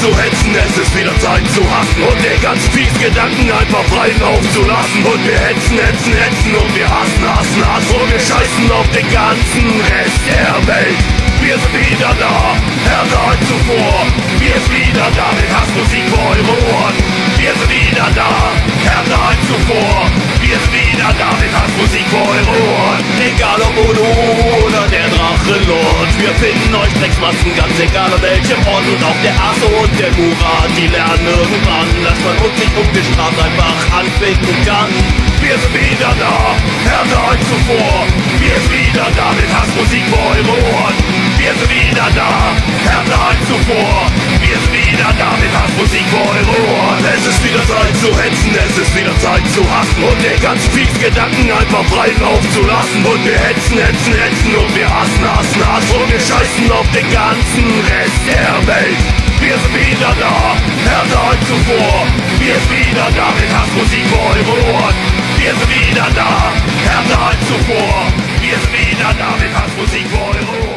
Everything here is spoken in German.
zu hetzen, es ist wieder Zeit zu hassen und den ganzen fiesen Gedanken einfach frei aufzulassen. Und wir hetzen, hetzen, hetzen und wir hassen, hassen, hassen und wir scheißen auf den ganzen Rest der Welt. Wir sind wieder da, härter als zuvor. Wir sind wieder da mit Hassmusik für eure Ohren. Wir sind wieder da, härter als zuvor. Wir sind wieder da mit Hassmusik für eure Ohren. Egal ob Udo oder der Drachenlord, wir finden euch Drecksmassen, ganz egal an welchem Ort. Und auch der Asso und der Murat, die lernen irgendwann, dass man uns nicht ungestraft einfach anficken kann. Wir sind wieder da, härter als zuvor. Wir sind wieder da mit Hassmusik für eure Ohren. Wir sind wieder da, härter als zuvor. Wir sind wieder da mit Hassmusik für eure Ohren. Es ist wieder Zeit zu hetzen, es ist wieder Zeit zu hassen und den ganzen fiesen Gedanken einfach frei aufzulassen. Und wir hetzen, hetzen, hetzen und wir hassen, hassen, hassen und wir scheißen auf den ganzen Rest der Welt. Wir sind wieder da, härter als zuvor. Wir sind wieder da mit Hassmusik für eure Ohren. Wir sind wieder da, härter als zuvor. Wir sind wieder da mit Hassmusik für eure Ohren.